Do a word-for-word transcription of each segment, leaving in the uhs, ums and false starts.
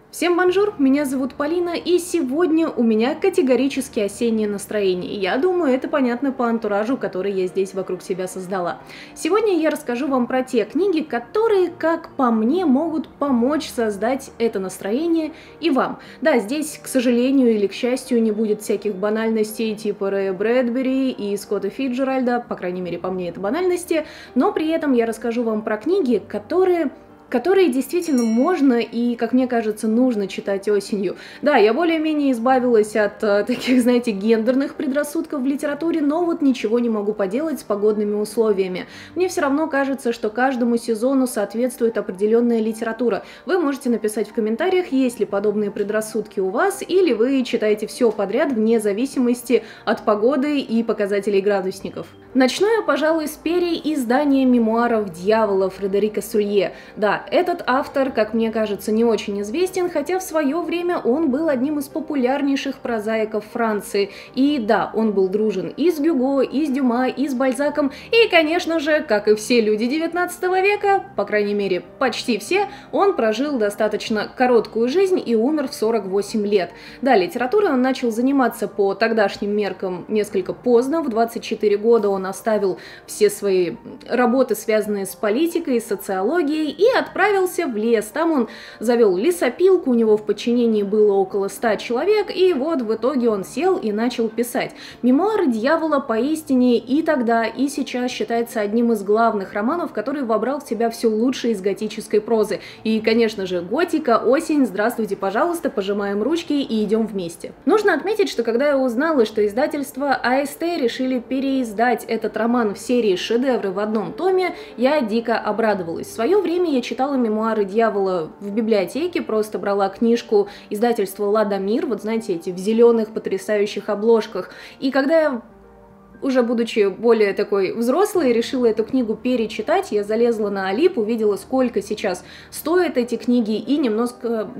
Всем бонжур, меня зовут Полина, и сегодня у меня категорически осеннее настроение. Я думаю, это понятно по антуражу, который я здесь вокруг себя создала. Сегодня я расскажу вам про те книги, которые, как по мне, могут помочь создать это настроение и вам. Да, здесь, к сожалению или к счастью, не будет всяких банальностей типа Рэя Брэдбери и Скотта Фицджеральда, по крайней мере, по мне это банальности, но при этом я расскажу вам про книги, которые... которые действительно можно и, как мне кажется, нужно читать осенью. Да, я более-менее избавилась от э, таких, знаете, гендерных предрассудков в литературе, но вот ничего не могу поделать с погодными условиями. Мне все равно кажется, что каждому сезону соответствует определенная литература. Вы можете написать в комментариях, есть ли подобные предрассудки у вас, или вы читаете все подряд вне зависимости от погоды и показателей градусников. Начну я, пожалуй, с переиздания мемуаров дьявола Фредерика Солье. Да, этот автор, как мне кажется, не очень известен, хотя в свое время он был одним из популярнейших прозаиков Франции. И да, он был дружен и с Гюго, и с Дюма, и с Бальзаком, и, конечно же, как и все люди девятнадцатого века, по крайней мере, почти все, он прожил достаточно короткую жизнь и умер в сорок восемь лет. Да, литературой он начал заниматься по тогдашним меркам несколько поздно, в двадцать четыре года он оставил все свои работы, связанные с политикой, социологией, и отправился в лес. Там он завел лесопилку, у него в подчинении было около ста человек, и вот в итоге он сел и начал писать. «Мемуары дьявола» поистине и тогда, и сейчас считается одним из главных романов, который вобрал в себя все лучшее из готической прозы. И, конечно же, готика, осень, здравствуйте, пожалуйста, пожимаем ручки и идем вместе. Нужно отметить, что когда я узнала, что издательство а эс тэ решили переиздать этот роман в серии «Шедевры» в одном томе, я дико обрадовалась. В свое время я читала мемуары дьявола в библиотеке, просто брала книжку издательства Ладомир, вот знаете, эти в зеленых потрясающих обложках. И когда я, уже будучи более такой взрослой, решила эту книгу перечитать, я залезла на Алип, увидела, сколько сейчас стоят эти книги, и немножко,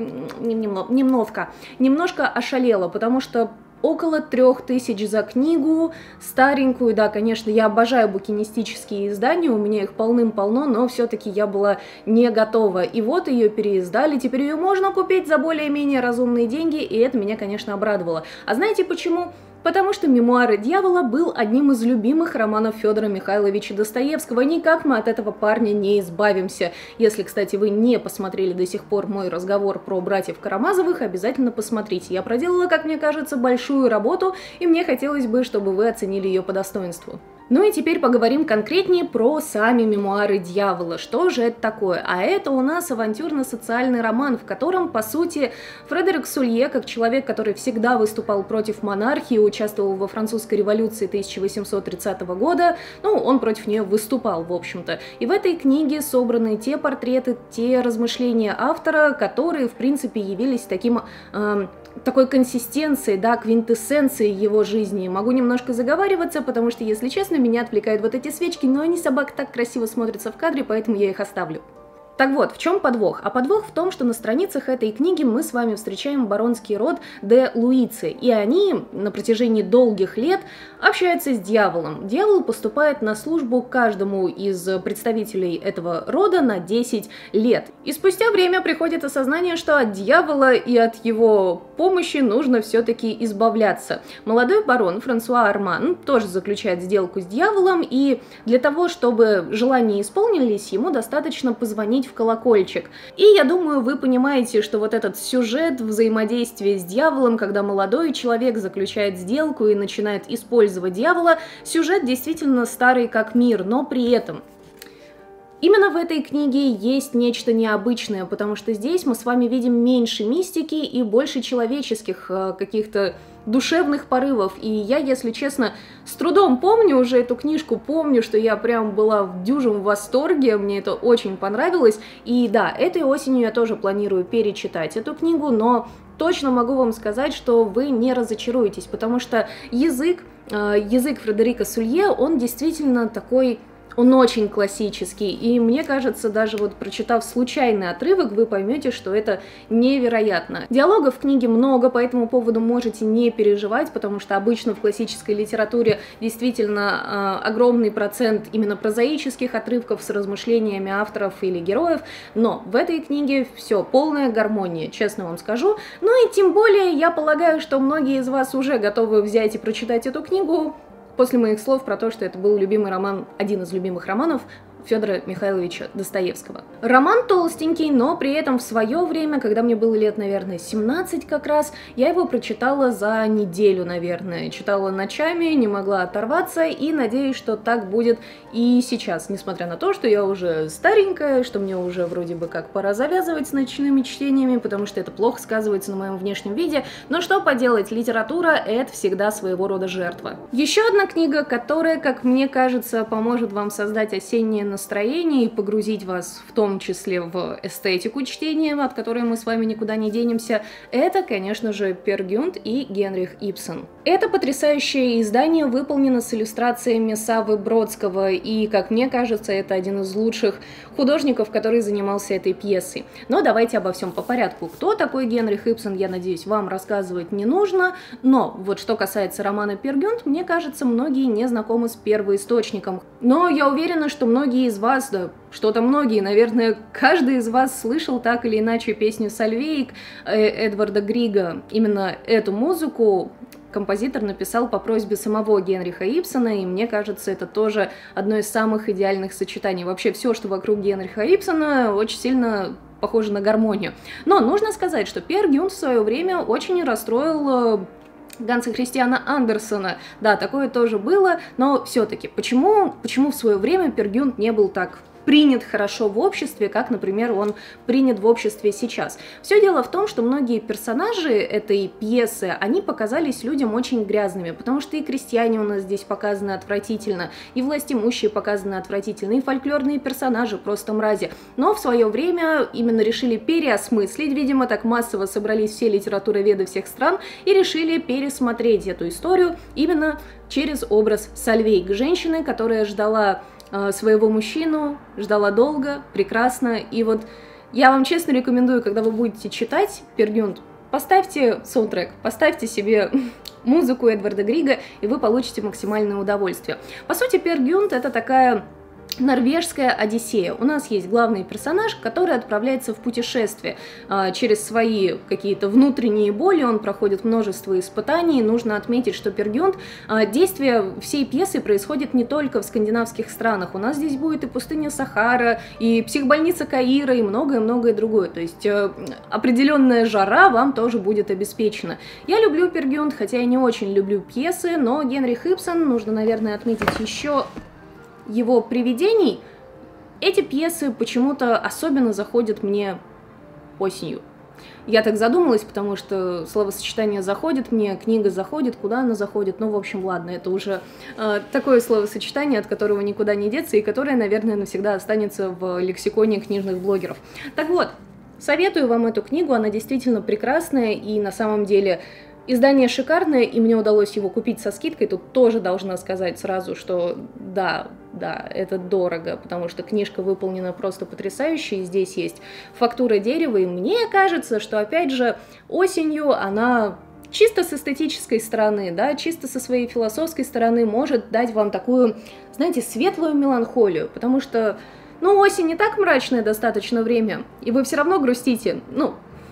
немножко, немножко ошалела, потому что около трех тысяч за книгу, старенькую, да, конечно, я обожаю букинистические издания, у меня их полным-полно, но все-таки я была не готова. И вот ее переиздали, теперь ее можно купить за более-менее разумные деньги, и это меня, конечно, обрадовало. А знаете почему? Потому что «Мемуары дьявола» был одним из любимых романов Федора Михайловича Достоевского, никак мы от этого парня не избавимся. Если, кстати, вы не посмотрели до сих пор мой разговор про братьев Карамазовых, обязательно посмотрите. Я проделала, как мне кажется, большую работу, и мне хотелось бы, чтобы вы оценили ее по достоинству. Ну и теперь поговорим конкретнее про сами «Мемуары дьявола». Что же это такое? А это у нас авантюрно-социальный роман, в котором, по сути, Фредерик Солье, как человек, который всегда выступал против монархии, участвовал во французской революции тысяча восемьсот тридцатого года, ну, он против нее выступал, в общем-то. И в этой книге собраны те портреты, те размышления автора, которые, в принципе, явились таким... Э, такой консистенцией, да, квинтэссенцией его жизни. Могу немножко заговариваться, потому что, если честно, меня отвлекают вот эти свечки, но они, собак, так красиво смотрятся в кадре, поэтому я их оставлю. Так вот, в чем подвох? А подвох в том, что на страницах этой книги мы с вами встречаем баронский род де Луицы, и они на протяжении долгих лет общаются с дьяволом. Дьявол поступает на службу каждому из представителей этого рода на десять лет. И спустя время приходит осознание, что от дьявола и от его помощи нужно все-таки избавляться. Молодой барон Франсуа Арман тоже заключает сделку с дьяволом, и для того, чтобы желания исполнились, ему достаточно позвонить в колокольчик. И я думаю, вы понимаете, что вот этот сюжет взаимодействия с дьяволом, когда молодой человек заключает сделку и начинает использовать дьявола, сюжет действительно старый как мир, но при этом... Именно в этой книге есть нечто необычное, потому что здесь мы с вами видим меньше мистики и больше человеческих э, каких-то душевных порывов. И я, если честно, с трудом помню уже эту книжку, помню, что я прям была в дюжем восторге, мне это очень понравилось. И да, этой осенью я тоже планирую перечитать эту книгу, но точно могу вам сказать, что вы не разочаруетесь, потому что язык, э, язык Фредерика Солье, он действительно такой... Он очень классический, и мне кажется, даже вот прочитав случайный отрывок, вы поймете, что это невероятно. Диалогов в книге много, по этому поводу можете не переживать, потому что обычно в классической литературе действительно э, огромный процент именно прозаических отрывков с размышлениями авторов или героев, но в этой книге все, полная гармония, честно вам скажу. Ну и тем более, я полагаю, что многие из вас уже готовы взять и прочитать эту книгу после моих слов про то, что это был любимый роман, один из любимых романов Федора Михайловича Достоевского. Роман толстенький, но при этом в свое время, когда мне было лет, наверное, семнадцать как раз, я его прочитала за неделю, наверное. Читала ночами, не могла оторваться, и надеюсь, что так будет и сейчас, несмотря на то, что я уже старенькая, что мне уже вроде бы как пора завязывать с ночными чтениями, потому что это плохо сказывается на моем внешнем виде, но что поделать, литература — это всегда своего рода жертва. Еще одна книга, которая, как мне кажется, поможет вам создать осеннее настроение и погрузить вас в том числе в эстетику чтения, от которой мы с вами никуда не денемся, это, конечно же, Пер Гюнт и Генрих Ибсен. Это потрясающее издание выполнено с иллюстрациями Саввы Бродского, и, как мне кажется, это один из лучших художников, который занимался этой пьесой. Но давайте обо всем по порядку. Кто такой Генрих Ибсен, я надеюсь, вам рассказывать не нужно, но вот что касается романа Пер Гюнт, мне кажется, многие не знакомы с первоисточником. Но я уверена, что многие из вас, да что-то многие, наверное, каждый из вас слышал так или иначе песню «Сальвейк» Эдварда Грига. Именно эту музыку композитор написал по просьбе самого Генриха Ибсена, и мне кажется, это тоже одно из самых идеальных сочетаний. Вообще все, что вокруг Генриха Ибсена, очень сильно похоже на гармонию. Но нужно сказать, что Пер Гюнт в свое время очень расстроил Ганса Христиана Андерсена. Да, такое тоже было, но все-таки, почему, почему в свое время Пер Гюнт не был так принят хорошо в обществе, как, например, он принят в обществе сейчас. Все дело в том, что многие персонажи этой пьесы, они показались людям очень грязными, потому что и крестьяне у нас здесь показаны отвратительно, и властимущие показаны отвратительно, и фольклорные персонажи просто мрази. Но в свое время именно решили переосмыслить, видимо, так массово собрались все литературоведы всех стран и решили пересмотреть эту историю именно через образ Сальвейк, женщины, которая ждала своего мужчину, ждала долго, прекрасно, и вот я вам честно рекомендую, когда вы будете читать Пер Гюнт, поставьте саундтрек, поставьте себе музыку Эдварда Грига, и вы получите максимальное удовольствие. По сути, Пер Гюнт — это такая норвежская Одиссея. У нас есть главный персонаж, который отправляется в путешествие. Через свои какие-то внутренние боли он проходит множество испытаний. Нужно отметить, что Пер Гюнт, действие всей пьесы происходит не только в скандинавских странах. У нас здесь будет и пустыня Сахара, и психбольница Каира, и многое-многое другое. То есть определенная жара вам тоже будет обеспечена. Я люблю Пер Гюнт, хотя я не очень люблю пьесы, но Генрих Ибсен, нужно, наверное, отметить еще его привидений. Эти пьесы почему-то особенно заходят мне осенью. Я так задумалась, потому что словосочетание «заходит» мне, книга заходит, куда она заходит, ну, в общем, ладно, это уже э, такое словосочетание, от которого никуда не деться, и которое, наверное, навсегда останется в лексиконе книжных блогеров. Так вот, советую вам эту книгу, она действительно прекрасная, и на самом деле издание шикарное, и мне удалось его купить со скидкой. Тут тоже должна сказать сразу, что да, да, это дорого, потому что книжка выполнена просто потрясающе, и здесь есть фактура дерева, и мне кажется, что, опять же, осенью она чисто с эстетической стороны, да, чисто со своей философской стороны может дать вам такую, знаете, светлую меланхолию, потому что, ну, осень не так мрачное достаточно время, и вы все равно грустите, ну,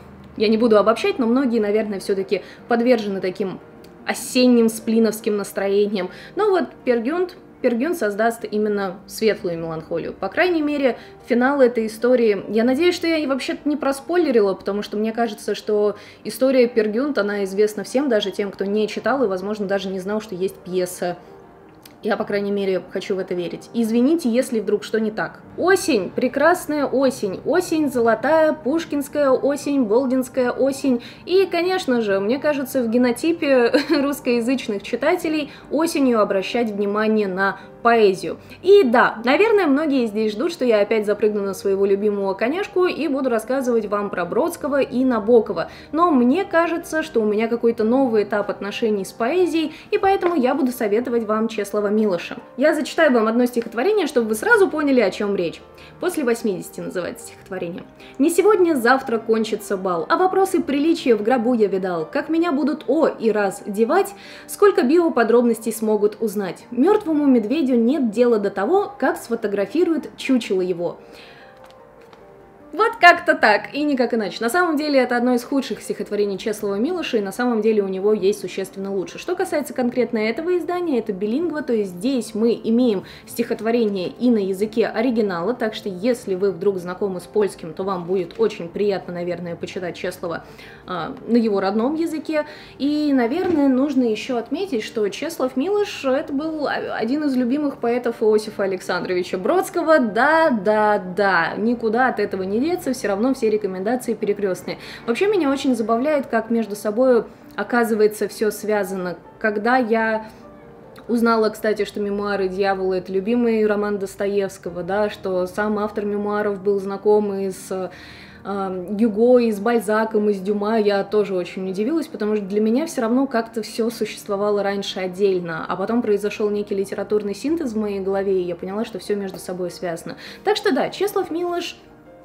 я не буду обобщать, но многие, наверное, все-таки подвержены таким осенним сплиновским настроениям. Но вот Пер Гюнт, Пер Гюнт создаст именно светлую меланхолию. По крайней мере, финал этой истории, я надеюсь, что я вообще-то не проспойлерила, потому что мне кажется, что история Пер Гюнт, она известна всем, даже тем, кто не читал и, возможно, даже не знал, что есть пьеса. Я, по крайней мере, хочу в это верить. Извините, если вдруг что не так. Осень, прекрасная осень. Осень золотая, пушкинская осень, болдинская осень. И, конечно же, мне кажется, в генотипе русскоязычных читателей осенью обращать внимание на поэзию. И да, наверное, многие здесь ждут, что я опять запрыгну на своего любимого коняшку и буду рассказывать вам про Бродского и Набокова. Но мне кажется, что у меня какой-то новый этап отношений с поэзией, и поэтому я буду советовать вам Чеслова Милоша. Я зачитаю вам одно стихотворение, чтобы вы сразу поняли, о чем речь. «После восьмидесяти» называется стихотворение. «Не сегодня, завтра кончится бал, а вопросы приличия в гробу я видал. Как меня будут о и раз девать, сколько биоподробностей смогут узнать. Мертвому медведю нет дела до того, как сфотографируют чучело его». Вот как-то так, и никак иначе. На самом деле это одно из худших стихотворений Чеслова Милоша, и на самом деле у него есть существенно лучше. Что касается конкретно этого издания, это билингва, то есть здесь мы имеем стихотворение и на языке оригинала, так что если вы вдруг знакомы с польским, то вам будет очень приятно, наверное, почитать Чеслова э, на его родном языке. И, наверное, нужно еще отметить, что Чеслов Милош это был один из любимых поэтов Иосифа Александровича Бродского. Да, да, да, никуда от этого не деться, все равно все рекомендации перекрестные. Вообще меня очень забавляет, как между собой оказывается все связано. Когда я узнала, кстати, что «Мемуары дьявола» — это любимый роман Достоевского, да, что сам автор мемуаров был знаком и с э, Гюго, и с Бальзаком, и с Дюма, я тоже очень удивилась, потому что для меня все равно как-то все существовало раньше отдельно, а потом произошел некий литературный синтез в моей голове, и я поняла, что все между собой связано. Так что да, Чеслов Милош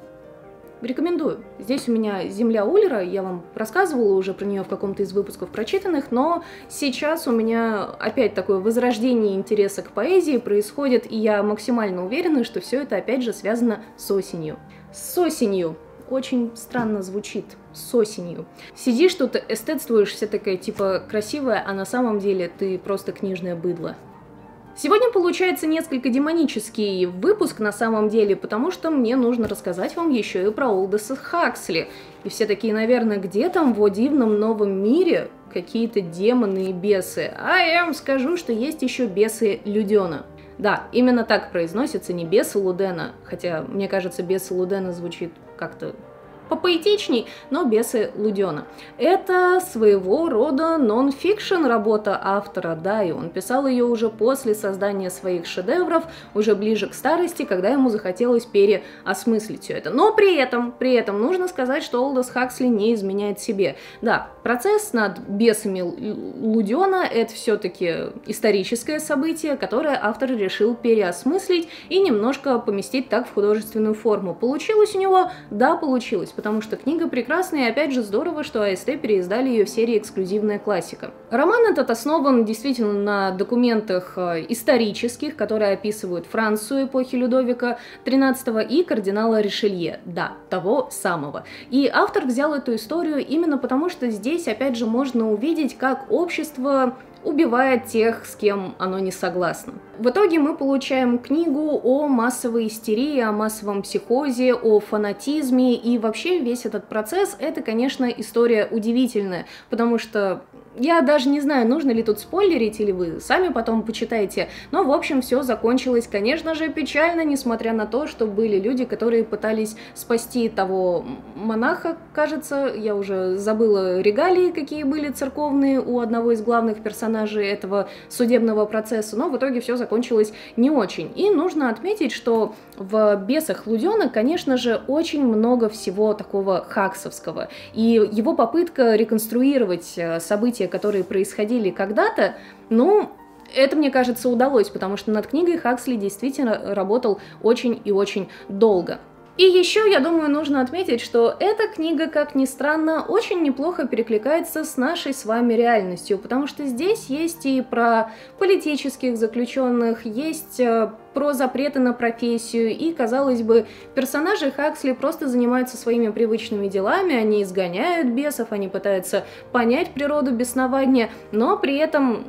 рекомендую. Здесь у меня «Земля Уллера», я вам рассказывала уже про нее в каком-то из выпусков прочитанных, но сейчас у меня опять такое возрождение интереса к поэзии происходит, и я максимально уверена, что все это опять же связано с осенью. С осенью. Очень странно звучит. С осенью. Сидишь тут, эстетствуешь, вся такая типа красивая, а на самом деле ты просто книжное быдло. Сегодня получается несколько демонический выпуск на самом деле, потому что мне нужно рассказать вам еще и про Олдоса Хаксли. И все такие, наверное, где там в о дивном новом мире какие-то демоны и бесы? А я вам скажу, что есть еще бесы Людена. Да, именно так произносится, не бесы Лудена, хотя, мне кажется, бесы Лудена звучит как-то попоэтичней, но бесы Лудена. Это своего рода нон-фикшн работа автора, да, и он писал ее уже после создания своих шедевров, уже ближе к старости, когда ему захотелось переосмыслить все это. Но при этом, при этом нужно сказать, что Олдос Хаксли не изменяет себе. Да, процесс над бесами Лудена — это все-таки историческое событие, которое автор решил переосмыслить и немножко поместить так в художественную форму. Получилось у него? Да, получилось. Потому что книга прекрасная, и опять же здорово, что АСТ переиздали ее в серии «Эксклюзивная классика». Роман этот основан действительно на документах исторических, которые описывают Францию эпохи Людовика тринадцатого и кардинала Ришелье, да, того самого. И автор взял эту историю именно потому, что здесь, опять же, можно увидеть, как общество убивает тех, с кем оно не согласно. В итоге мы получаем книгу о массовой истерии, о массовом психозе, о фанатизме, и вообще весь этот процесс — это, конечно, история удивительная, потому что я даже не знаю, нужно ли тут спойлерить, или вы сами потом почитаете, но, в общем, все закончилось, конечно же, печально, несмотря на то, что были люди, которые пытались спасти того монаха, кажется, я уже забыла регалии, какие были церковные у одного из главных персонажей этого судебного процесса, но в итоге все закончилось не очень. И нужно отметить, что в «Бесах Лудена», конечно же, очень много всего такого хаксовского, и его попытка реконструировать события, которые происходили когда-то, ну, это, мне кажется, удалось, потому что над книгой Хаксли действительно работал очень и очень долго. И еще, я думаю, нужно отметить, что эта книга, как ни странно, очень неплохо перекликается с нашей с вами реальностью, потому что здесь есть и про политических заключенных, есть про запреты на профессию, и, казалось бы, персонажи Хаксли просто занимаются своими привычными делами, они изгоняют бесов, они пытаются понять природу беснования, но при этом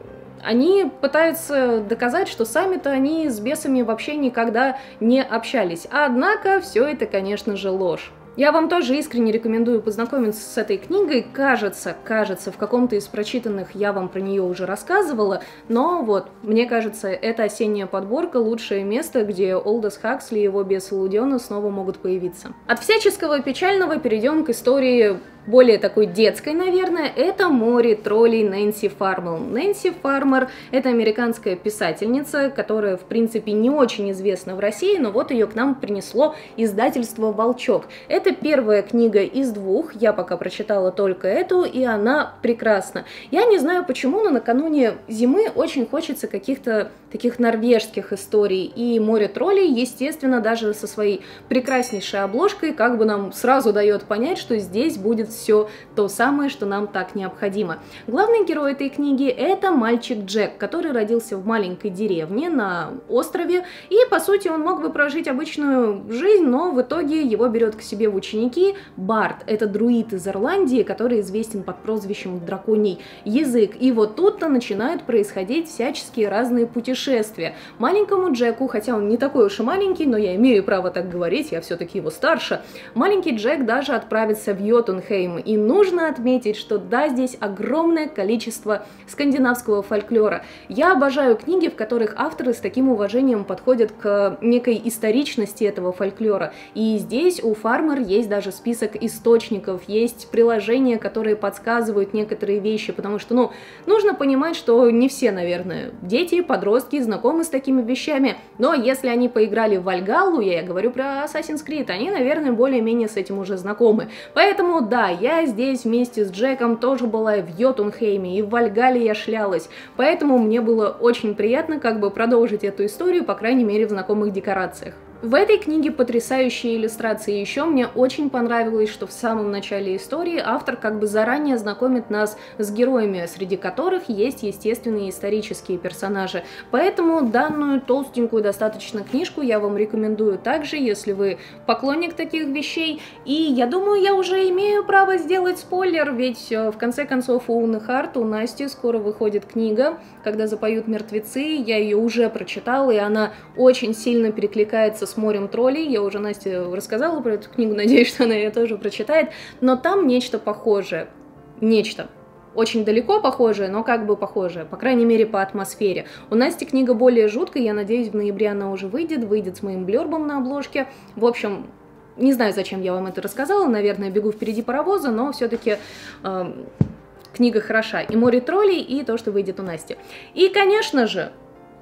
они пытаются доказать, что сами-то они с бесами вообще никогда не общались. Однако все это, конечно же, ложь. Я вам тоже искренне рекомендую познакомиться с этой книгой. Кажется, кажется, в каком-то из прочитанных я вам про нее уже рассказывала, но вот, мне кажется, эта осенняя подборка — лучшее место, где Олдос Хаксли и его бесы Лудена снова могут появиться. От всяческого печального перейдем к истории более такой детской, наверное, это «Море троллей» Нэнси Фармер. Нэнси Фармер – это американская писательница, которая, в принципе, не очень известна в России, но вот ее к нам принесло издательство «Волчок». Это первая книга из двух, я пока прочитала только эту, и она прекрасна. Я не знаю почему, но накануне зимы очень хочется каких-то таких норвежских историй, и «Море троллей», естественно, даже со своей прекраснейшей обложкой, как бы нам сразу дает понять, что здесь будет все то самое, что нам так необходимо. Главный герой этой книги – это мальчик Джек, который родился в маленькой деревне на острове, и, по сути, он мог бы прожить обычную жизнь, но в итоге его берет к себе в ученики Барт. Это друид из Ирландии, который известен под прозвищем «Драконий язык». И вот тут-то начинают происходить всяческие разные путешествия. Маленькому Джеку, хотя он не такой уж и маленький, но я имею право так говорить, я все-таки его старше, маленький Джек даже отправится в Йотунхейм. И нужно отметить, что да, здесь огромное количество скандинавского фольклора. Я обожаю книги, в которых авторы с таким уважением подходят к некой историчности этого фольклора. И здесь у Фармер есть даже список источников, есть приложения, которые подсказывают некоторые вещи, потому что, ну, нужно понимать, что не все, наверное, дети, подростки знакомы с такими вещами, но если они поиграли в Вальгаллу, я говорю про Assassin's Creed, они, наверное, более-менее с этим уже знакомы. Поэтому, да, я здесь вместе с Джеком тоже была и в Йотунхейме, и в Вальгалле я шлялась, поэтому мне было очень приятно как бы продолжить эту историю, по крайней мере, в знакомых декорациях. В этой книге потрясающие иллюстрации. Еще мне очень понравилось, что в самом начале истории автор как бы заранее знакомит нас с героями, среди которых есть естественные исторические персонажи. Поэтому данную толстенькую достаточно книжку я вам рекомендую также, если вы поклонник таких вещей. И я думаю, я уже имею право сделать спойлер, ведь в конце концов у Уны Харт, у Насти скоро выходит книга «Когда запоют мертвецы». Я ее уже прочитала, и она очень сильно перекликается с «Морем троллей». Я уже Насте рассказала про эту книгу, надеюсь, что она ее тоже прочитает, но там нечто похожее, нечто. Очень далеко похожее, но как бы похожее, по крайней мере по атмосфере. У Насти книга более жуткая, я надеюсь, в ноябре она уже выйдет, выйдет с моим блёрбом на обложке. В общем, не знаю, зачем я вам это рассказала, наверное, бегу впереди паровоза, но все-таки э, книга хороша. И «Море троллей», и то, что выйдет у Насти. И, конечно же,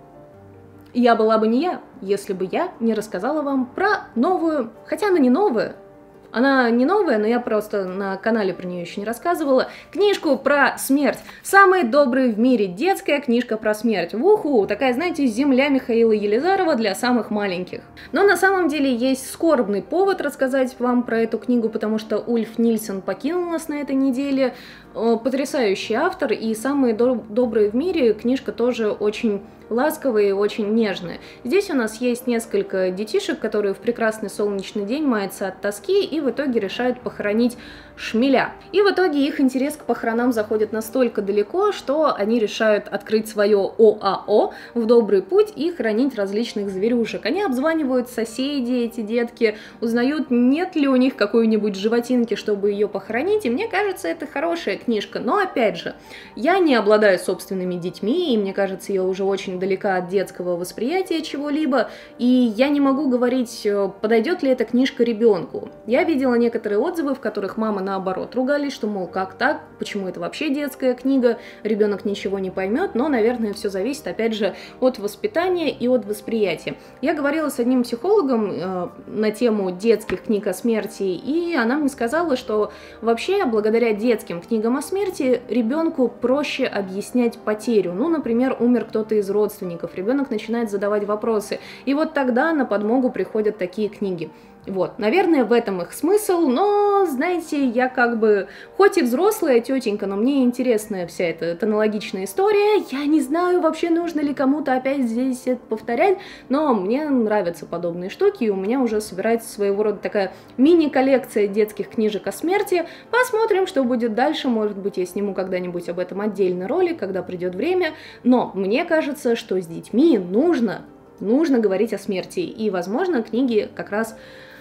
я была бы не я, если бы я не рассказала вам про новую, хотя она не новая, она не новая, но я просто на канале про нее еще не рассказывала, книжку про смерть. Самая добрая в мире детская книжка про смерть. Уху, такая, знаете, земля Михаила Елизарова для самых маленьких. Но на самом деле есть скорбный повод рассказать вам про эту книгу, потому что Ульф Нильсон покинул нас на этой неделе. Потрясающий автор, и «Самые добрые в мире» книжка тоже очень ласковая и очень нежная. Здесь у нас есть несколько детишек, которые в прекрасный солнечный день маятся от тоски и в итоге решают похоронить шмеля. И в итоге их интерес к похоронам заходит настолько далеко, что они решают открыть свое ОАО в добрый путь и хранить различных зверюшек. Они обзванивают соседей, эти детки, узнают, нет ли у них какой-нибудь животинки, чтобы ее похоронить, и мне кажется, это хорошая книжка. Но опять же, я не обладаю собственными детьми, и мне кажется, я уже очень далека от детского восприятия чего-либо, и я не могу говорить, подойдет ли эта книжка ребенку. Я видела некоторые отзывы, в которых мама наоборот ругались, что, мол, как так, почему это вообще детская книга, ребенок ничего не поймет, но, наверное, все зависит, опять же, от воспитания и от восприятия. Я говорила с одним психологом э, на тему детских книг о смерти, и она мне сказала, что вообще, благодаря детским книгам о смерти, ребенку проще объяснять потерю. Ну, например, умер кто-то из родственников, ребенок начинает задавать вопросы, и вот тогда на подмогу приходят такие книги. Вот, наверное, в этом их смысл, но, знаете, я как бы, хоть и взрослая тетенька, но мне интересная вся эта тонологичная история, я не знаю, вообще нужно ли кому-то опять здесь это повторять, но мне нравятся подобные штуки, и у меня уже собирается своего рода такая мини-коллекция детских книжек о смерти. Посмотрим, что будет дальше, может быть, я сниму когда-нибудь об этом отдельный ролик, когда придет время, но мне кажется, что с детьми нужно, нужно говорить о смерти, и, возможно, книги как раз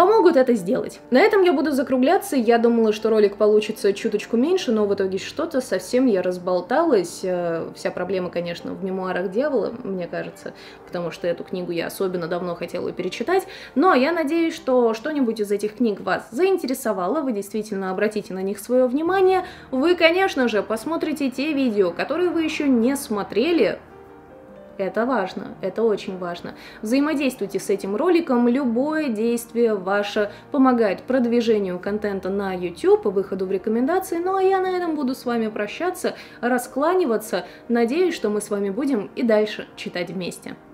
помогут это сделать. На этом я буду закругляться. Я думала, что ролик получится чуточку меньше, но в итоге что-то совсем я разболталась. Вся проблема, конечно, в «Мемуарах дьявола», мне кажется, потому что эту книгу я особенно давно хотела перечитать. Но я надеюсь, что что-нибудь из этих книг вас заинтересовало, вы действительно обратите на них свое внимание. Вы, конечно же, посмотрите те видео, которые вы еще не смотрели. Это важно, это очень важно. Взаимодействуйте с этим роликом, любое действие ваше помогает продвижению контента на YouTube, выходу в рекомендации. Ну а я на этом буду с вами прощаться, раскланиваться. Надеюсь, что мы с вами будем и дальше читать вместе.